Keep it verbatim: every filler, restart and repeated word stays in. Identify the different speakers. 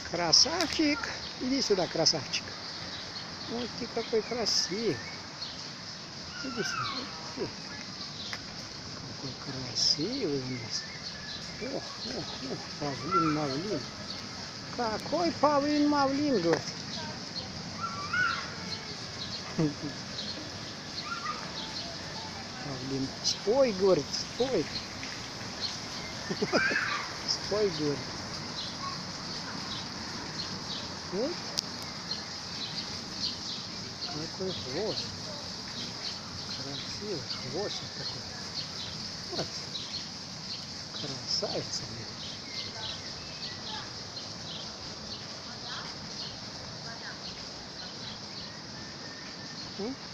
Speaker 1: Красавчик. Иди сюда, красавчик. Вот ты какой красивый. Иди сюда. Иди. Какой красивый у нас. Ох, ох, ох, павлин, мавлин. Какой павлин, мавлин, говорит. Павлин, спой, говорит, спой. Спой, говорит. Вот. Какой хвост. Красивый хвост такой. Вот. Красавица. М?